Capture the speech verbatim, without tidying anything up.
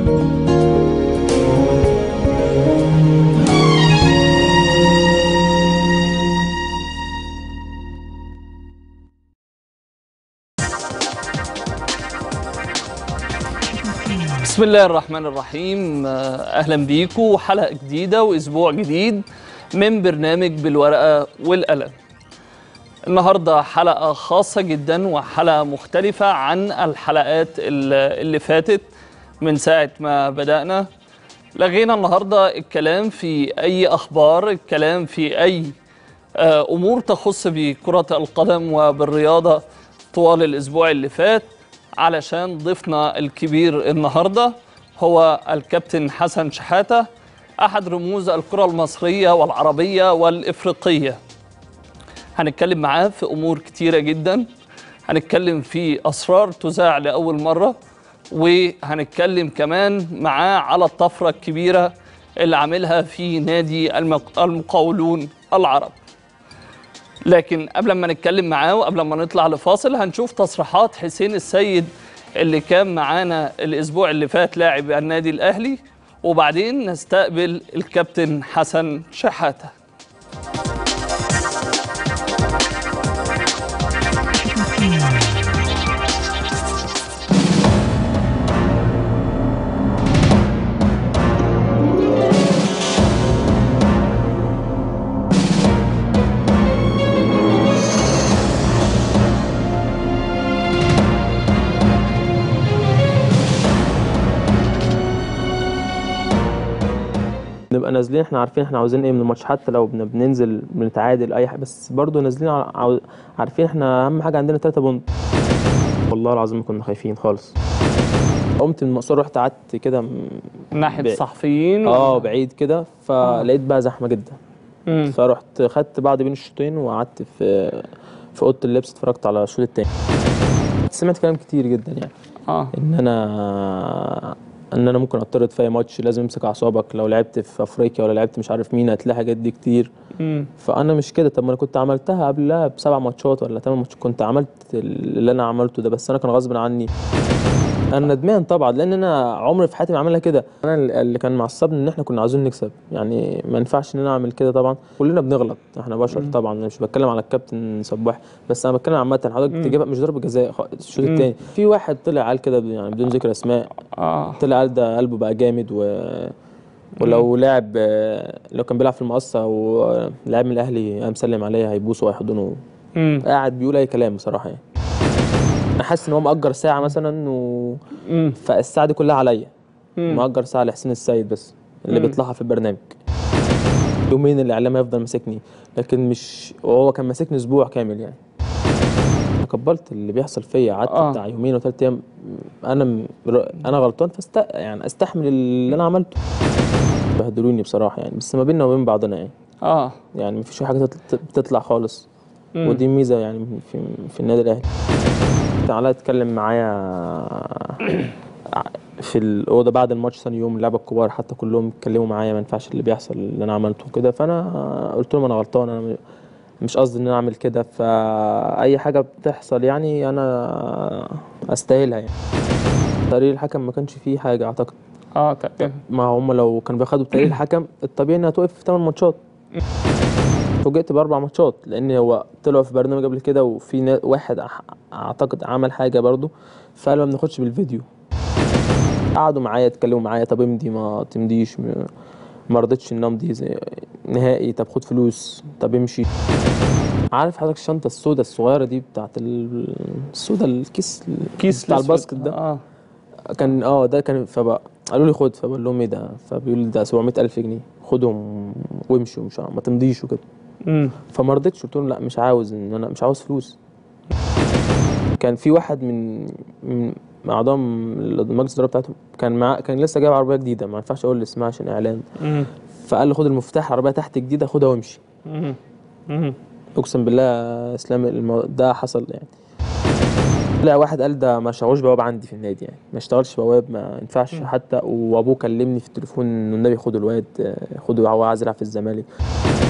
بسم الله الرحمن الرحيم. أهلا بيكم حلقة جديدة وأسبوع جديد من برنامج بالورقة والقلم. النهاردة حلقة خاصة جدا وحلقة مختلفة عن الحلقات اللي فاتت من ساعة ما بدأنا. لغينا النهاردة الكلام في أي أخبار، الكلام في أي أمور تخص بكرة القدم وبالرياضة طوال الأسبوع اللي فات، علشان ضيفنا الكبير النهاردة هو الكابتن حسن شحاتة، أحد رموز الكرة المصرية والعربية والإفريقية. هنتكلم معاه في أمور كتيرة جدا، هنتكلم في أسرار تذاع لأول مرة، وهنتكلم كمان معاه على الطفرة الكبيرة اللي عاملها في نادي المقاولون العرب. لكن قبل ما نتكلم معاه وقبل ما نطلع لفاصل، هنشوف تصريحات حسين السيد اللي كان معانا الأسبوع اللي فات لاعب النادي الأهلي، وبعدين نستقبل الكابتن حسن شحاتة. نبقى نازلين احنا عارفين احنا عاوزين ايه من الماتش، حتى لو بننزل بنتعادل اي حاجه، بس برضه نازلين عاو... عارفين احنا اهم حاجه عندنا تلاتة بونت. والله العظيم كنا خايفين خالص. قمت من المقصوره، رحت قعدت كده ناحيه الصحفيين اه بعيد كده، فلقيت بقى زحمه جدا. مم. فرحت خدت بعض بين الشوطين وقعدت في في اوضه اللبس، اتفرجت على الشوط التاني. سمعت كلام كتير جدا يعني اه ان انا ان انا ممكن اطرد في اي ماتش، لازم امسك اعصابك، لو لعبت في افريقيا ولا لعبت مش عارف مين هتلاقي حاجات دي كتير. مم. فانا مش كده. طب ما انا كنت عملتها قبلها بسبع ماتشات ولا ثمان ماتشات، كنت عملت اللي انا عملته ده، بس انا كان غصب عني. انا ندمان طبعا، لان انا عمري في حياتي ما عملها كده. انا اللي كان معصبني ان احنا كنا عاوزين نكسب، يعني ما ينفعش ان انا اعمل كده. طبعا كلنا بنغلط، احنا بشر طبعا. انا مش بتكلم على الكابتن صباح بس، انا بتكلم عامه. حضرتك تجيبها مش ضربه جزاء الشوط الثاني. في واحد طلع قال كده يعني بدون ذكر اسماء، اه طلع قال ده قلبه بقى جامد، و ولو لاعب لو كان بيلعب في المقصه ولاعب من الاهلي قام سلم عليه هيبوسه وهيحضنه. قاعد بيقول اي كلام بصراحه يعني. انا حاسس ان هو مأجر ساعه مثلا، و فالساعه دي كلها عليا. مأجر ساعه لحسين السيد بس اللي بيطلعها في البرنامج. يومين الاعلام هيفضل ماسكني، لكن مش وهو كان ماسكني اسبوع كامل يعني. قبلت اللي بيحصل فيا، قعدت آه. بتاع يومين وثلاث ايام انا م... انا غلطان، فاست يعني استحمل اللي انا عملته. بهدلوني بصراحه يعني، بس ما بيننا وبين بعضنا يعني. اه يعني مفيش حاجه بتطلع خالص. مم. ودي ميزه يعني في في النادي الاهلي. تعالى اتكلم معايا في الاوضه بعد الماتش ثاني يوم. اللعبه الكبار حتى كلهم اتكلموا معايا، ما ينفعش اللي بيحصل اللي انا عملته كده. فانا قلت لهم انا غلطان، انا مش قصدي ان انا اعمل كده، فاي حاجه بتحصل يعني انا استاهلها يعني. تقرير الحكم ما كانش فيه حاجه اعتقد. اه تقريبا. ما هم لو كانوا بياخدوا بتقرير الحكم الطبيعي انها توقف في ثمان ماتشات. فوجئت باربع ماتشات، لان هو طلعوا في برنامج قبل كده، وفي واحد اعتقد عمل حاجه برضو، فقالوا ما بناخدش بالفيديو. قعدوا معايا اتكلموا معايا، طب امضي ما تمضيش، ما رضيتش ان امضي نهائي. طب خد فلوس، طب امشي. عارف حضرتك الشنطه السوداء الصغيره دي بتاعت السوداء، الكيس كيس بتاع الباسكت ده، اه كان اه ده كان. فبقى قالوا لي خد، فبقول لهم ايه ده؟ فبيقولوا لي ده سبعمية ألف جنيه، خدهم وامشي ومش ما تمضيش وكده. امم فما رضيتش، قلت لهم لا مش عاوز، ان انا مش عاوز فلوس. كان في واحد من من اعضاء المجلس الاداره بتاعتهم كان مع كان لسه جايب عربيه جديده، ما ينفعش اقول اسمها عشان اعلان. امم فقال له خد المفتاح العربيه تحت جديده، خدها وامشي. امم امم اقسم بالله اسلام المو... ده حصل يعني. لا واحد قال ده ما اشتغلش بواب عندي في النادي يعني، ما اشتغلش بواب، ما ينفعش حتى. وابوه كلمني في التليفون انه النبي خدوا الواد، خدوا، هو عايز يلعب في الزمالك.